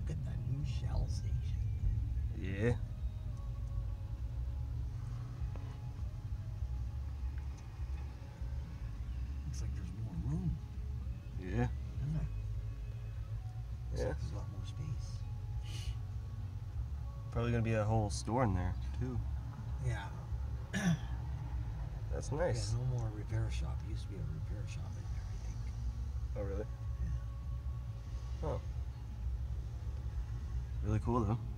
Look at the new Shell station. Yeah. Looks like there's more room. Yeah. Isn't there? Looks Yeah. like there's a lot more space. Probably gonna be a whole store in there too. Yeah. That's nice. Yeah, no more repair shop. It used to be a repair shop in there, I think. Oh, really? Yeah. Oh. Really cool though.